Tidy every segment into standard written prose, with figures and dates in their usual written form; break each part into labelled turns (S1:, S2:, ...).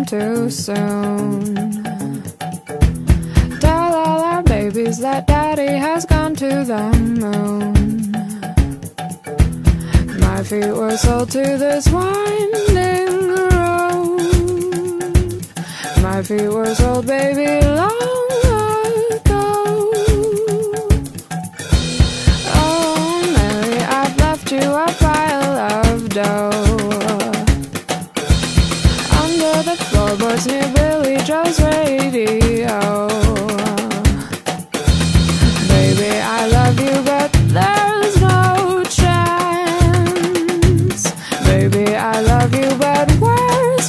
S1: too soon. Tell all our babies that daddy has gone to the moon. My feet were sold to this winding road. My feet were sold, baby, long ago. Oh, Mary, I've left you a pile of dough under the floorboards near Billy Joe's radio. Baby, I love you, but there's no chance. Baby, I love you, but where's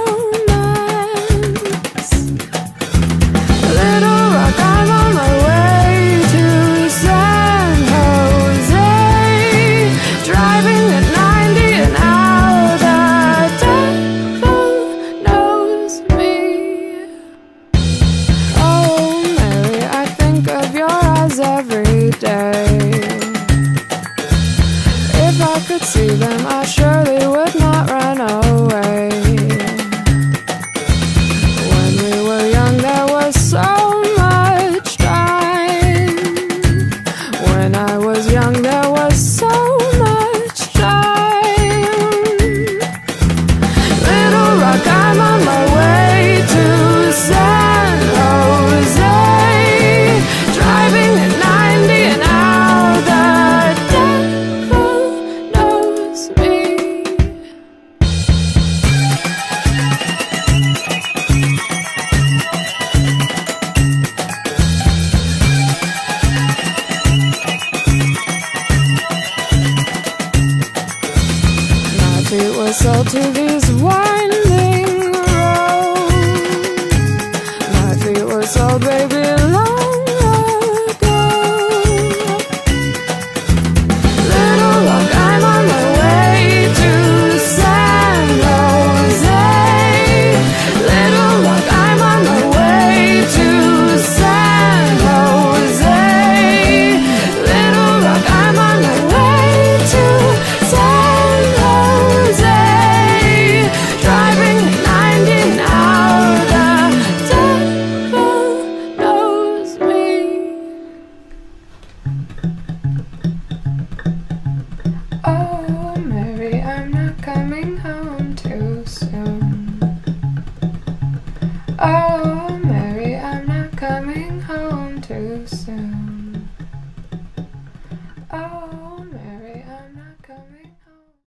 S1: romance? Little Rock, I'm on my way to San Jose, driving at 90 an hour. The devil knows me. Oh, Mary, I think of your eyes every day. If I could see them, I surely would not run away. When we were young, there was so much time. When I was young, there was so much time. Little Rock, I'm on my way to San Jose, driving at 90 an hour. The devil knows me. My feet were sold to these winding roads. My feet were sold, baby, long ago. Little Rock, I'm on my way to San Jose. Little Rock, I'm on my way to San Jose. Little Rock, I'm on my way to San Jose, driving at 90 an hour. The devil knows me. Oh, Mary, I'm not coming home too soon. Oh, Mary, I'm not coming home too soon. Oh, Mary, I'm not coming